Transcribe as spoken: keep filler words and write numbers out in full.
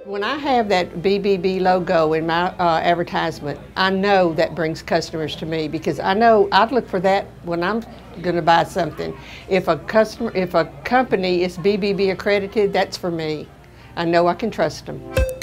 When I have that B B B logo in my uh, advertisement, I know that brings customers to me because I know I'd look for that when I'm going to buy something. If a customer, if a company is B B B accredited, that's for me. I know I can trust them.